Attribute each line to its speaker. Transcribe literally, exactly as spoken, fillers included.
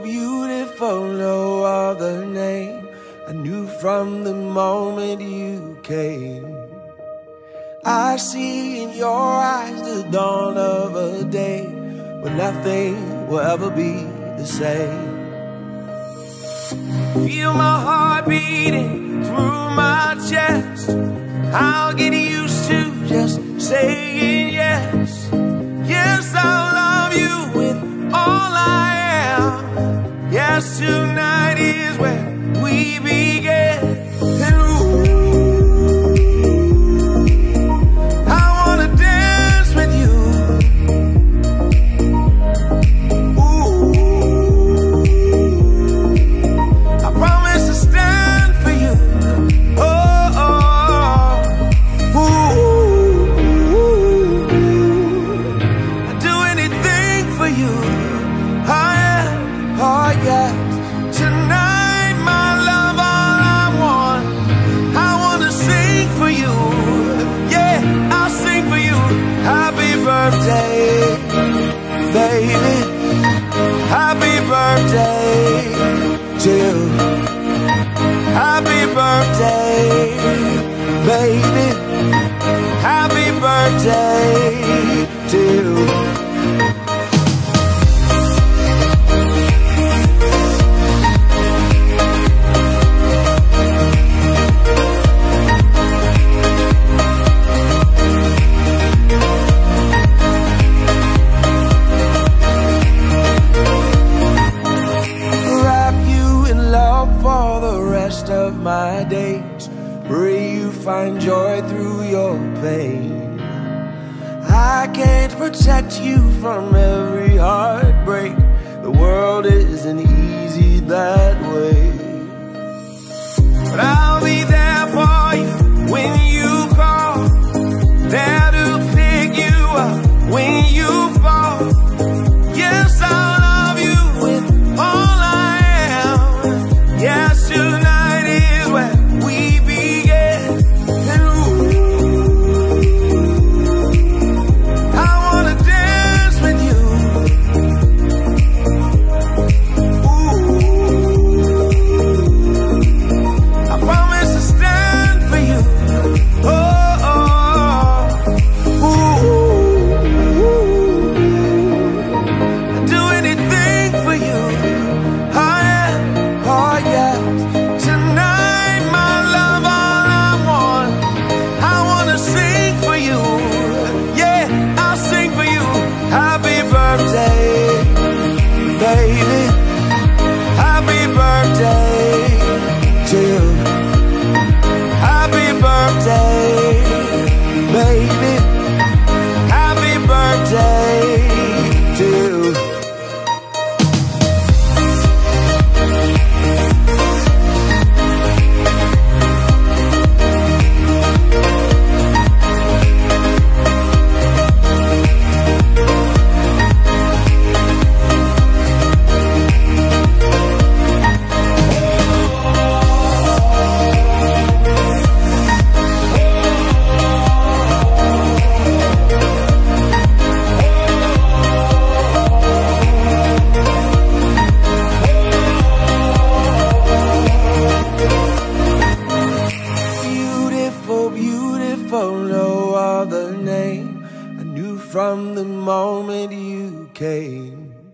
Speaker 1: beautiful, no other name. I knew from the moment you came. I see in your eyes the dawn of a day when nothing will ever be the same. Feel my heart beating through my chest. I'll get used to just saying yes. Yes, I'll love you with all I am. Yes, tonight is where we begin. And ooh, I wanna dance with you. Ooh, I promise to stand for you. Oh, oh, ooh, I'd do anything for you. Oh yeah, oh yeah. Tonight, my love, all I want, I wanna sing for you. Yeah, I'll sing for you. Happy birthday, baby. Happy birthday to you. Happy birthday, baby. Happy birthday to you. Of my days, pray you find joy through your pain. I can't protect you from every heartbreak. The world isn't easy that way. But I'll be there for you when you call, there to pick you up when you fall. Yes, I'll love you with all I am. Yes, tonight we begin. And ooh, I wanna dance with you. Ooh, I promise to stand for you. Oh, oh, ooh, I'd do anything for you. Oh yeah, oh yeah. Baby, happy birthday to you. Happy birthday, baby. Happy birthday to you. No other name. I knew from the moment you came.